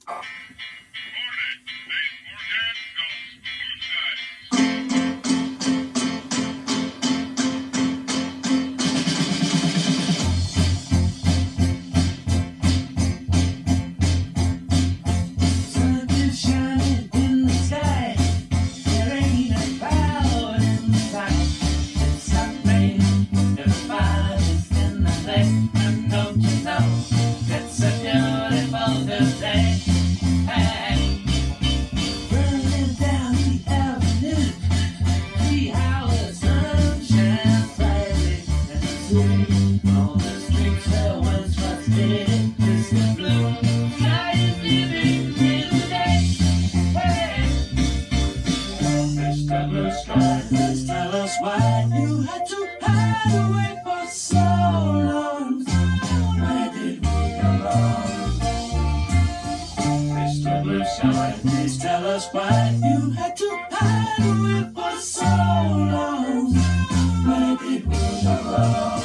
Please tell us why you had to hide away for so long. Where did we go wrong? Mr. Blue Sky, please tell us why you had to hide away for so long. Where did we go wrong?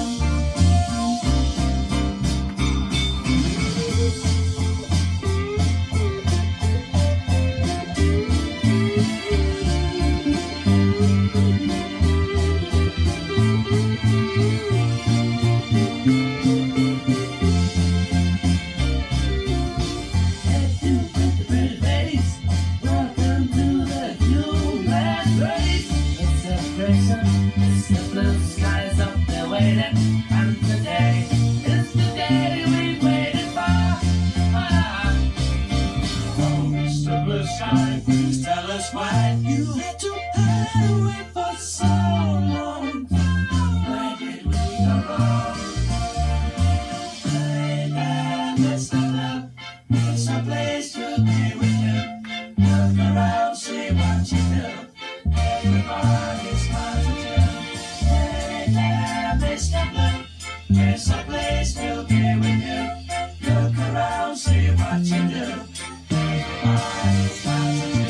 It's the blue skies up there waiting, and today is the day we've waited for. Oh, Mr. Blue Sky, please tell us why you had to hide away for so long. Where did we go wrong? Hey there, Mr. Blue, it's a place to be with you. Look around, see what you do. Everybody smiles at you. Hey there, Mr. Blue, there's a place to be with you. Look around, see what you do. Everybody smiles at you.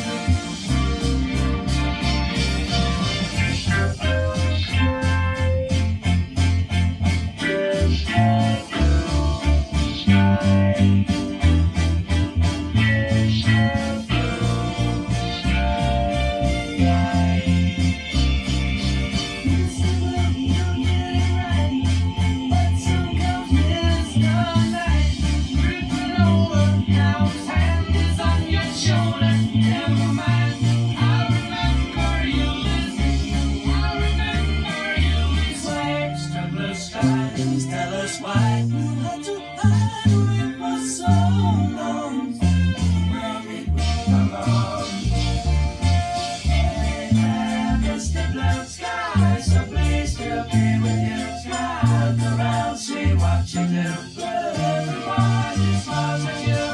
Please tell us why you had to hide away for so long. Where did we go wrong? Hey there, Mr. Blue Sky, so pleased to be with you. Smile, look around, see what you do. Everybody smiles at you.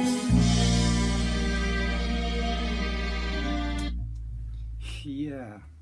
Yeah.